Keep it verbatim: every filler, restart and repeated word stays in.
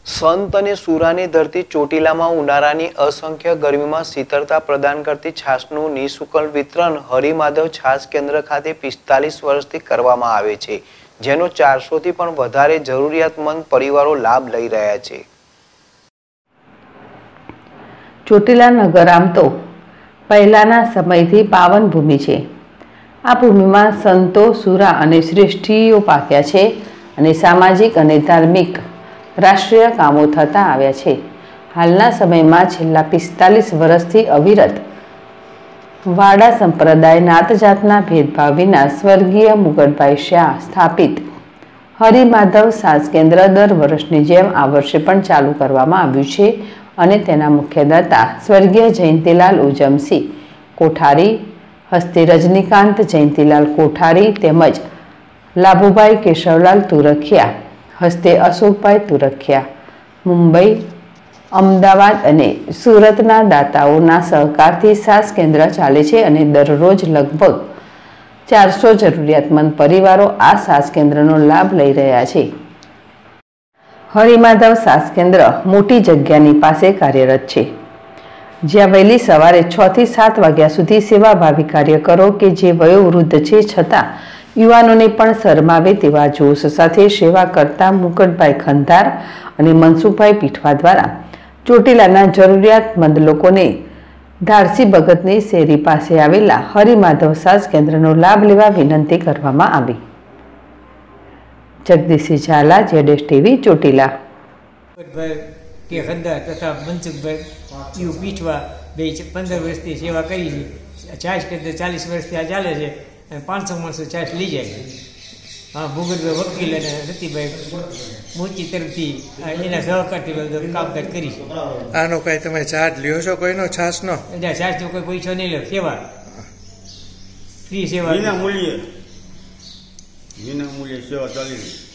સંત અને સુરાની ધરતી ચોટીલામાં ઉનાળાની અસંખ્ય ગરમીમાં શીતળતા પ્રદાન કરતી છાશનું નિઃશુલ્ક વિતરણ હરિમાધવ છાશ કેન્દ્ર ખાતે પિસ્તાલીસ વર્ષથી કરવામાં આવે છે, જેનો ચારસોથી પણ વધારે જરૂરિયાતમંદ પરિવારો લાભ લઈ રહ્યા છે. ચોટીલા નગર આમ તો પહેલાના સમયથી પાવન ભૂમિ છે. આ ભૂમિમાં સંતો, સુરા અને શ્રેષ્ઠીઓ પાક્યા છે અને સામાજિક અને ધાર્મિક રાષ્ટ્રીય કામો થતા આવ્યા છે. હાલના સમયમાં છેલ્લા પિસ્તાલીસ વર્ષથી અવિરત વાડા સંપ્રદાય નાત જાતના ભેદભાવ વિના સ્વર્ગીય મુગટભાઈ શાહ સ્થાપિત હરિમાધવ છાશ કેન્દ્ર દર વર્ષની જેમ આ વર્ષે પણ ચાલુ કરવામાં આવ્યું છે અને તેના મુખ્યદાતા સ્વર્ગીય જયંતિલાલ ઉજમસિંહ કોઠારી, હસ્તે રજનીકાંત જયંતિલાલ કોઠારી તેમજ લાભુભાઈ કેશવલાલ તુરખિયા, હસ્તે અશોકભાઈ તુરખિયા, મુંબઈ, અમદાવાદ અને સુરતના દાતાઓના સહકારથી છાશ કેન્દ્ર ચાલે છે અને દરરોજ લગભગ ચારસો જરૂરિયાતમંદ પરિવારો આ છાશ કેન્દ્રનો લાભ લઈ રહ્યા છે. હરિમાધવ છાશ કેન્દ્ર મોટી જગ્યાની પાસે કાર્યરત છે, જ્યાં વહેલી સવારે છ થી સાત વાગ્યા સુધી સેવાભાવી કાર્યકરો કે જે વયોવૃદ્ધ છે છતાં યુવાનોને પણ શરમાવે તેવા જોશ સાથે સેવા કરતા મુકટભાઈ ખંધાર અને મનસુખભાઈ પીઠવા દ્વારા ચોટીલાના જરૂરિયાતમંદ લોકોને ધારસી ભગતની શેરી પાસે આવેલા હરિમાધવ છાશ કેન્દ્રનો લાભ લેવા વિનંતી કરવામાં આવી. જગદીશસિંહ ઝાલા, જેડેશ ટીવી, ચોટીલા. કે ખંધાર તથા મનસુખભાઈ યુ પીઠવા બે પંદર વર્ષથી સેવા કરી છે. છાશ કેન્દ્ર ચાલીસ વર્ષથી આ ચાલે છે અને પાંચસો માણસો છાશ લઈ જાય છે. હા, ભૂગતભાઈ વકીલ અને રતિભાઈ મોચી તરફથી એના સહકારથી બધું કામકાજ કરી છે. આનો કઈ તમે ચાર્જ લ્યો છો કોઈનો છાશનો? એટલે છાશ તો કોઈ પૈસા નહીં લે, સેવા ફ્રી સેવા, વિના મૂલ્યે વિના મૂલ્યે સેવા ચાલી રહી.